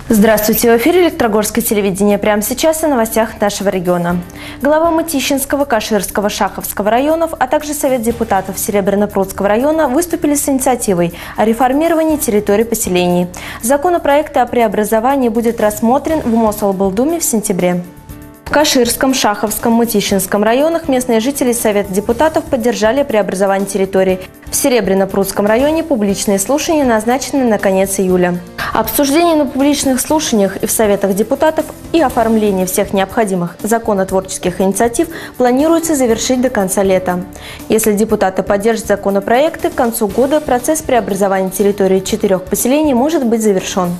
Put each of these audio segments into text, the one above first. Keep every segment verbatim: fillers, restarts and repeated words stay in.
Здравствуйте! В эфире Электрогорское телевидение. Прямо сейчас о новостях нашего региона. Глава Мытищинского, Каширского, Шаховского районов, а также Совет депутатов Серебряно-Прудского района выступили с инициативой о реформировании территорий поселений. Законопроект о преобразовании будет рассмотрен в Мособлдуме в сентябре. В Каширском, Шаховском, Мытищинском районах местные жители Совета депутатов поддержали преобразование территорий. В Серебряно-Прудском районе публичные слушания назначены на конец июля. Обсуждение на публичных слушаниях и в Советах депутатов и оформление всех необходимых законотворческих инициатив планируется завершить до конца лета. Если депутаты поддержат законопроекты, к концу года процесс преобразования территории четырех поселений может быть завершен.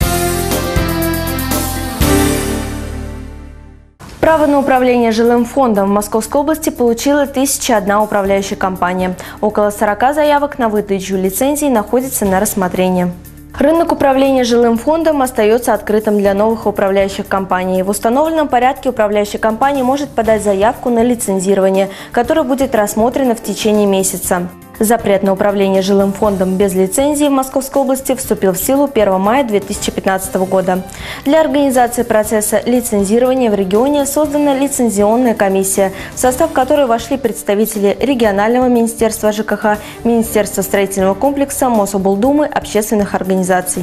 Право на управление жилым фондом в Московской области получила тысяча одна управляющая компания. Около сорока заявок на выдачу лицензий находится на рассмотрении. Рынок управления жилым фондом остается открытым для новых управляющих компаний. В установленном порядке управляющая компания может подать заявку на лицензирование, которое будет рассмотрено в течение месяца. Запрет на управление жилым фондом без лицензии в Московской области вступил в силу первого мая две тысячи пятнадцатого года. Для организации процесса лицензирования в регионе создана лицензионная комиссия, в состав которой вошли представители регионального министерства ЖКХ, Министерства строительного комплекса, Мособлдумы, общественных организаций.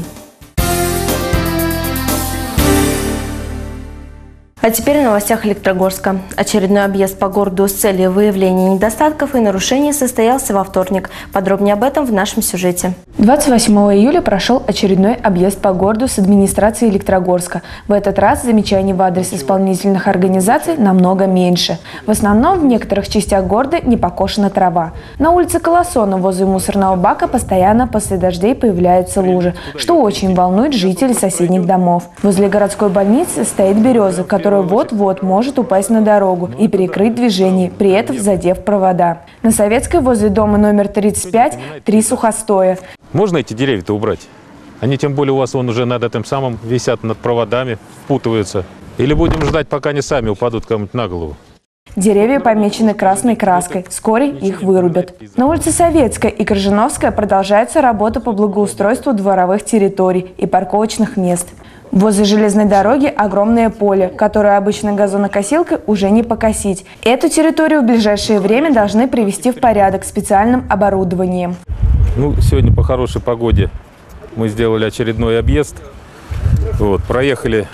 А теперь о новостях Электрогорска. Очередной объезд по городу с целью выявления недостатков и нарушений состоялся во вторник. Подробнее об этом в нашем сюжете. двадцать восьмого июля прошел очередной объезд по городу с администрацией Электрогорска. В этот раз замечаний в адрес исполнительных организаций намного меньше. В основном в некоторых частях города не покошена трава. На улице Колосона возле мусорного бака постоянно после дождей появляются лужи, что очень волнует жителей соседних домов. Возле городской больницы стоит береза, которая вот-вот может упасть на дорогу и перекрыть движение, при этом задев провода. На Советской возле дома номер тридцать пять три сухостоя. Можно эти деревья-то убрать? Они тем более у вас вон уже над этим самым висят над проводами, впутываются. Или будем ждать, пока они сами упадут кому-нибудь на голову? Деревья помечены красной краской. Вскоре их вырубят. На улице Советская и Крыжиновская продолжается работа по благоустройству дворовых территорий и парковочных мест. Возле железной дороги огромное поле, которое обычной газонокосилкой уже не покосить. Эту территорию в ближайшее время должны привести в порядок специальным оборудованием. Ну, сегодня по хорошей погоде мы сделали очередной объезд. Вот, проехали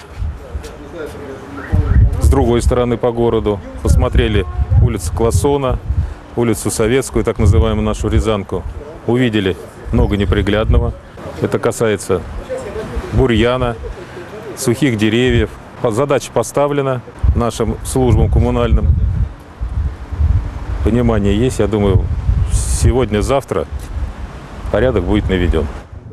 с другой стороны по городу, посмотрели улицу Колосона, улицу Советскую, так называемую нашу Рязанку. Увидели много неприглядного. Это касается бурьяна, сухих деревьев. Задача поставлена нашим службам коммунальным. Понимание есть. Я думаю, сегодня-завтра порядок будет наведен.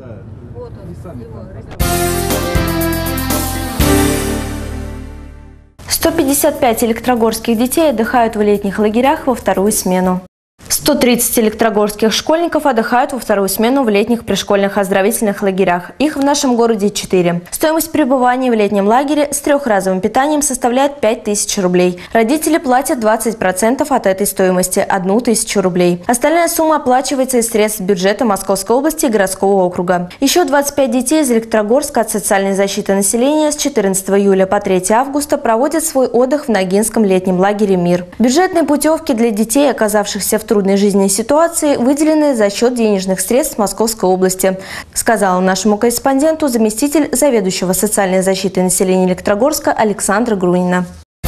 сто пятьдесят пять электрогорских детей отдыхают в летних лагерях во вторую смену. сто тридцать электрогорских школьников отдыхают во вторую смену в летних пришкольных оздоровительных лагерях. Их в нашем городе четыре. Стоимость пребывания в летнем лагере с трехразовым питанием составляет пять тысяч рублей. Родители платят двадцать процентов от этой стоимости – одну тысячу рублей. Остальная сумма оплачивается из средств бюджета Московской области и городского округа. Еще двадцать пять детей из Электрогорска от социальной защиты населения с четырнадцатого июля по третьего августа проводят свой отдых в Ногинском летнем лагере «Мир». Бюджетные путевки для детей, оказавшихся в трудной жизненной ситуации, выделены за счет денежных средств Московской области, сказала нашему корреспонденту заместитель заведующего социальной защитой населения Электрогорска Александра Грунина.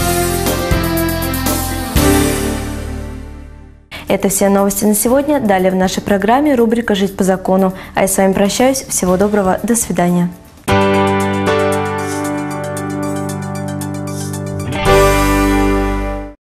Это все новости на сегодня. Далее в нашей программе рубрика «Жить по закону». А я с вами прощаюсь. Всего доброго. До свидания.